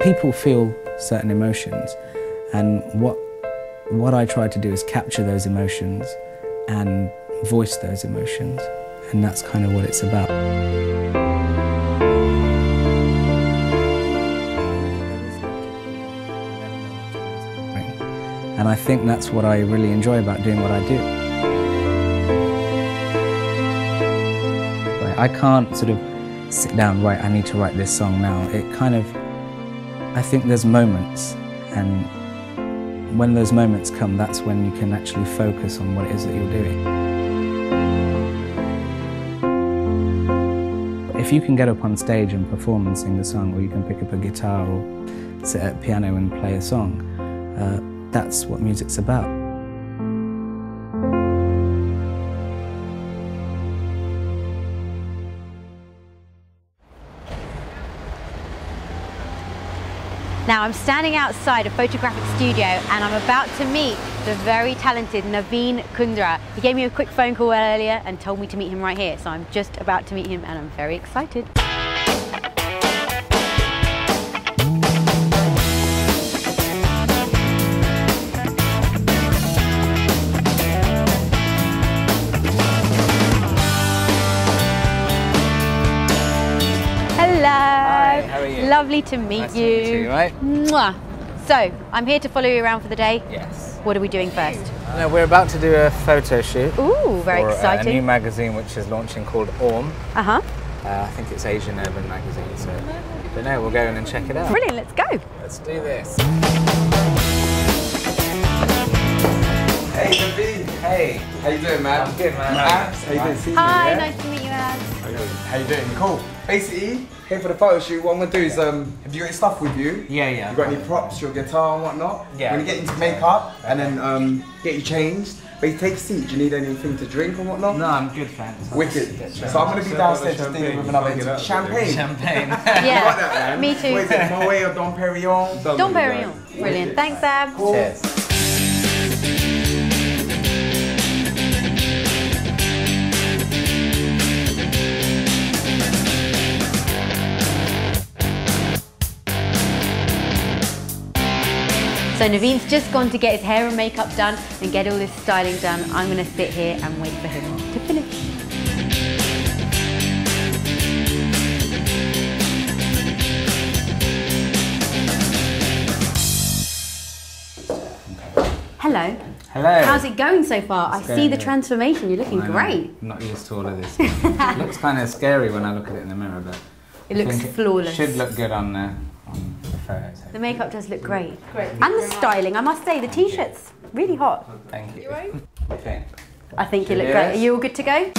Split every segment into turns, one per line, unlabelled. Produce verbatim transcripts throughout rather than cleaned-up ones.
people feel certain emotions, and what, what I try to do is capture those emotions and voice those emotions, and that's kind of what it's about. And I think that's what I really enjoy about doing what I do. I can't sort of sit down, right, I need to write this song now. It kind of, I think there's moments, and when those moments come, that's when you can actually focus on what it is that you're doing. If you can get up on stage and perform and sing a song, or you can pick up a guitar or sit at a piano and play a song, uh, that's what music's about.
Now I'm standing outside a photographic studio and I'm about to meet the very talented Navin Kundra. He gave me a quick phone call earlier and told me to meet him right here, so I'm just about to meet him and I'm very excited. Hello.
How are you?
Lovely to meet
nice
you.
To meet you, right?
Mwah. So, I'm here to follow you around for the day.
Yes.
What are we doing first?
No, we're about to do a photo shoot.
Ooh, very
for,
exciting.
Uh, a new magazine which is launching called Orm.
Uh-huh.
Uh, I think it's Asian Urban Magazine, so but no, we'll go in and check it out.
Brilliant, let's go.
Let's do this.
Hey, Navin.
Hey.
How you doing, man?
I'm good, man.
Abs, how you doing? See you,
Hi,
yeah?
nice to meet you, Abs.
How you doing? Cool. Basically, here for the photo shoot, what I'm gonna do is, um, have you got your stuff with you?
Yeah, yeah.
You got any props, your guitar and whatnot?
Yeah.
We're gonna get into makeup and then um, get you changed. But you take a seat. Do you need anything to drink or whatnot?
No, I'm good, thanks.
Wicked. So I'm gonna be downstairs just dealing with another champagne.
Champagne.
Yeah,
You like that, man?
me too.
What is it, Moet or Dom Perignon?
Dom Perignon. Brilliant. Thanks, Abs.
Cool.
Cheers.
So Navin's just gone to get his hair and makeup done and get all his styling done. I'm going to sit here and wait for him to finish. Hello.
Hello.
How's it going so far?
It's
I see the
good.
transformation. You're looking
I know.
great.
I'm not used to all of this. It looks kind of scary when I look at it in the mirror, but
It
I
looks
think
flawless.
It should look good on the, on the photos.
The makeup does look great. Great. And the styling, I must say, the t-shirt's really hot.
Thank you. Okay.
I think you look
Cheers.
great. Are you all good to go?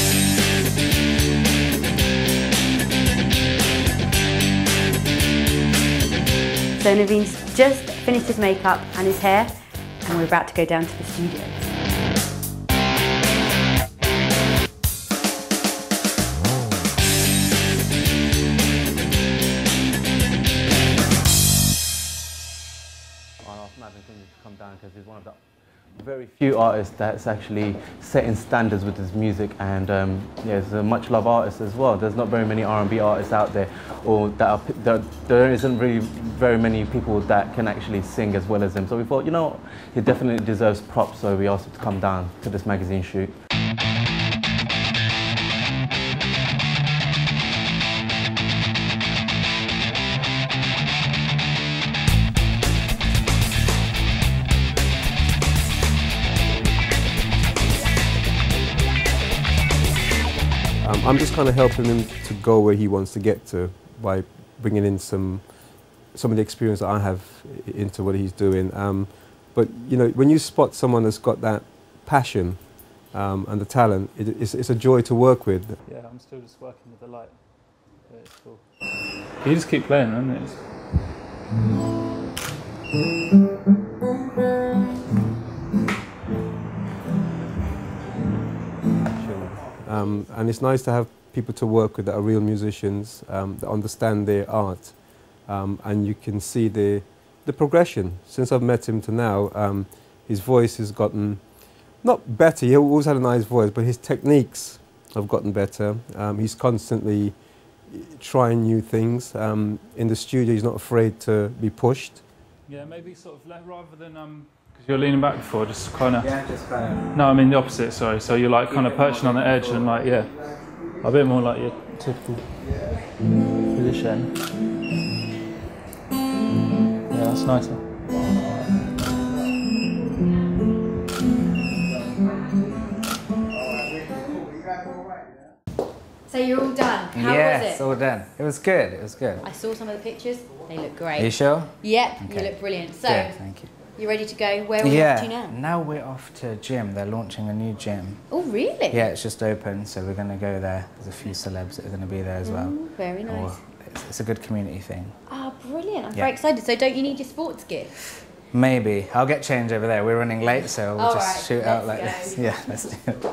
So Navin's just finished his makeup and his hair, and we're about to go down to the studio.
I asked Navin Kundra to come down because he's one of the very few artists that's actually setting standards with his music, and um, yeah, he's a much loved artist as well. There's not very many R and B artists out there, or that are, there, there isn't really very many people that can actually sing as well as him. So we thought, you know, he definitely deserves props, so we asked him to come down to this magazine shoot.
Um, I'm just kind of helping him to go where he wants to get to by bringing in some some of the experience that I have into what he's doing. Um, but you know, when you spot someone that's got that passion um, and the talent, it, it's, it's a joy to work with.
Yeah, I'm still just working with the light. Yeah, it's cool. You just keep playing, isn't it?
Um, and it's nice to have people to work with that are real musicians, um, that understand their art. Um, and you can see the, the progression. Since I've met him to now, um, his voice has gotten, not better, he always had a nice voice, but his techniques have gotten better. Um, he's constantly trying new things. Um, in the studio, he's not afraid to be pushed.
Yeah, maybe sort of like, rather than um, because you're leaning back before, just kind of.
Yeah, just kind of.
No, I mean the opposite. Sorry. So you're like kind of perching on the edge and like yeah, a bit more like your typical position. Yeah, that's nicer.
So you're all done. How
yeah,
was it?
it's all done. It was good. It was good.
I saw some of the pictures. They look great.
Are you sure?
Yep,
Okay.
you look brilliant. So,
Good, thank you.
you ready to go? Where are we
Yeah,
off to now?
now we're off to gym. They're launching a new gym.
Oh, really?
Yeah, it's just open, so we're going to go there. There's a few celebs that are going to be there as well.
Ooh, very nice.
Or it's, it's a good community thing.
Ah, brilliant. I'm
Yeah.
very excited. So don't you need your sports gear?
Maybe. I'll get changed over there. We're running late, so we'll
All
just
right,
shoot out like
let's
this.
go.
Yeah, let's do it.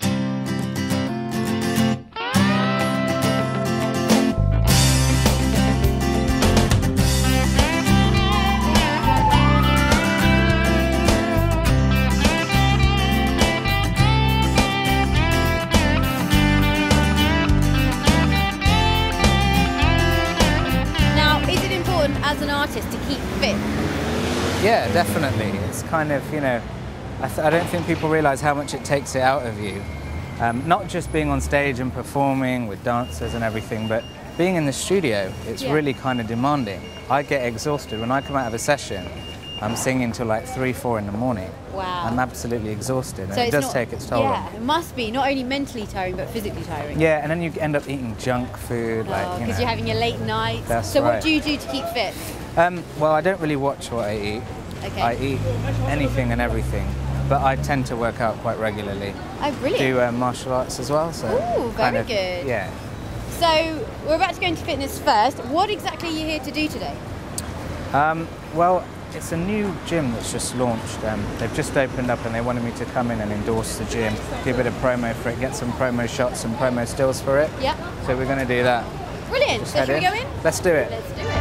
As an artist to keep fit?
Yeah, definitely. It's kind of, you know, I, th I don't think people realise how much it takes it out of you. Um, not just being on stage and performing with dancers and everything, but being in the studio, it's
Yeah.
really kind of demanding. I get exhausted. When I come out of a session, I'm singing till like three, four in the morning.
Wow.
I'm absolutely exhausted, and
So
it
it's
does
not-
take its toll
Yeah,
on
it must be. Not only mentally tiring, but physically tiring.
Yeah, and then you end up eating junk food, like, you
Because
know.
you're having your late nights.
That's
so
right.
what do you do to keep fit?
Um, well, I don't really watch what I eat.
Okay.
I eat anything and everything, but I tend to work out quite regularly.
Oh, brilliant.
Do uh, martial arts as well, so
Ooh, very
kind of,
good.
Yeah.
So we're about to go into fitness first. What exactly are you here to do today?
Um, well, it's a new gym that's just launched. Um, they've just opened up, and they wanted me to come in and endorse the gym, do a bit of promo for it, get some promo shots, some promo stills for it.
Yeah.
So we're going to do that.
Brilliant.
Just
So
head
should we
in.
go in?
Let's do it.
Let's do it.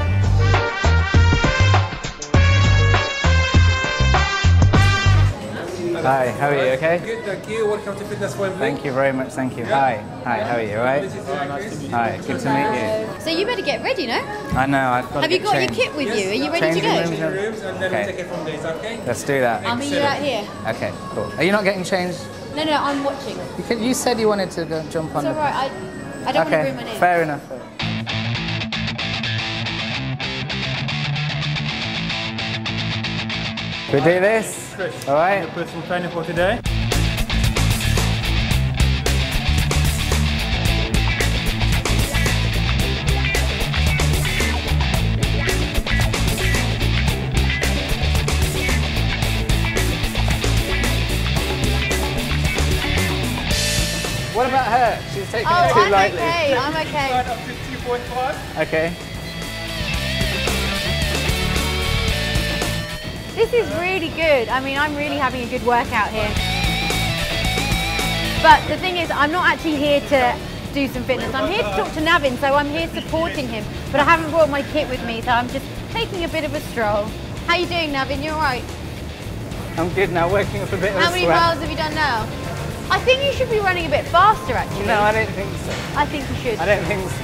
Hi, how are you? Okay.
Good, thank you. Welcome to Fitness for Everything.
Thank you very much. Thank you. Hi. Hi. How are you? All right. Hi. Good to meet
So you better get ready, no?
you. I know. I've got.
Have
to
you
get
got
changed.
your kit with you? Are you ready to
Changing
go?
rooms and-
Rooms and then
Okay.
we'll take it from there, is that okay?
Let's do that.
I'll meet you out here.
Okay. Cool. Are you not getting changed?
No, no, I'm watching.
You, could, you said you wanted to go jump on
It's
the.
alright. I, I don't
okay.
want to ruin my name.
Fair enough. We do this.
Chris,
All right.
put some training for today.
What about her? She's taking
Oh,
it too
I'm
lightly.
okay. I'm okay.
Up to two point five.
Okay.
This is really good. I mean, I'm really having a good workout here. But the thing is, I'm not actually here to do some fitness. I'm here to talk to Navin, so I'm here supporting him. But I haven't brought my kit with me, so I'm just taking a bit of a stroll. How you doing, Navin? You all right?
I'm good now. Working up a bit of
How
a
many
sweat.
miles have you done now? I think you should be running a bit faster, actually.
No, I don't think so.
I think you should.
I don't think so.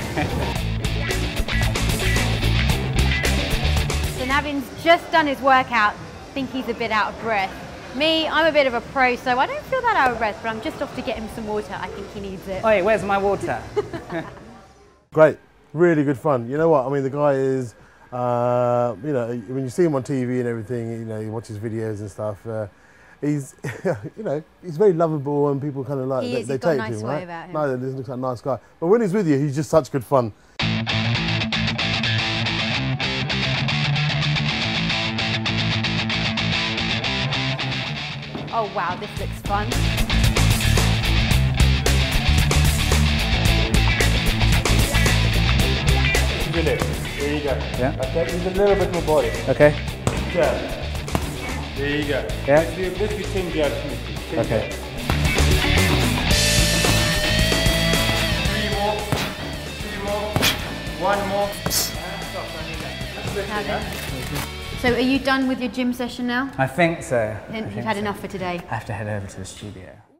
So Navin's just done his workout. I think he's a bit out of breath. Me, I'm a bit of a pro, so I don't feel that out of breath, but I'm just off to get him some water. I think he needs it.
Oi, where's my water?
Great, really good fun. You know what? I mean, the guy is, uh, you know, when you see him on T V and everything, you know, you watch his videos and stuff. Uh, he's, you know, he's very lovable, and people kind of like
He
they,
is,
they
he's got a
take
nice
him,
way
right?
about him.
No, he looks like a nice guy. But when he's with you, he's just such good fun.
Oh wow, this looks fun.
There you go.
Yeah.
Okay, just a little bit more body.
Okay.
Yeah. There you go.
Yeah.
Let's do, let's do ten jabs. ten
Okay.
jabs. Three more. Three more. One more. And stop.
So are you done with your gym session now?
I think so.
And
I
you've
think
had
so.
enough for today?
I have to head over to the studio.